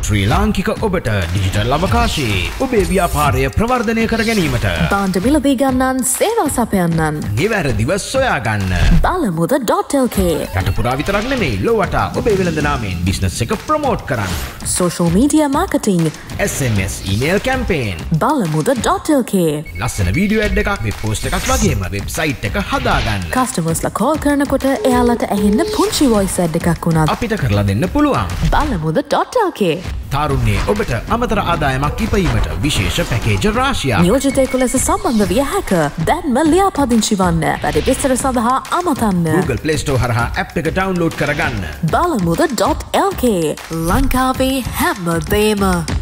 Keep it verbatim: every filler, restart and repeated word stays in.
ශ්‍රී ලාංකික ඔබට ඩිජිටල් අවකාශයේ ඔබේ ව්‍යාපාරය ප්‍රවර්ධනය කර ගැනීමට භාණ්ඩ මිලදී ගන්නන් සේවා සපයන්නන් නිවැරදිව සොයා ගන්න බලමුද .lk රට පුරා විතරක් නෙමෙයි ලොවට ඔබේ වෙළඳ නාමයෙන් බිස්නස් එක ප්‍රමෝට් කරන්න social media marketing S M S email campaign බලමුද .lk ලස්සන වීඩියෝ ඇඩ් එකක් වෙබ් පෝස්ට් එකක් වගේම වෙබ්සයිට් එක හදාගන්න customers ලා call කරනකොට එයාලට ඇහෙන්න පුංචි voice ad එකක් වුණත් අපිට කරලා දෙන්න පුළුවන් බලමුද .lk තාරුණ්‍යයේ ඔබට අමතර ආදායමක් ඉපයීමට විශේෂ පැකේජ් රාශියක් නියෝජිතයෙකු ලෙස සම්බන්ධ විය හැක දැන්ම ලියාපදිංචි වන්න වැඩි විස්තර සඳහා අමතන්න Google Play Store හරහා app එක download කරගන්න බලමුද .lk ලංකාවේ හැමදේම